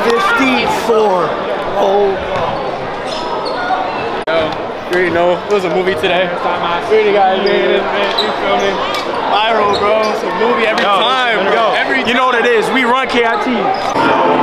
54. Oh. You already know, it was a movie today. We already got it, man. You feel me? Viral, bro. It's a movie every time, bro. Every time. You know what it is. We run KIT.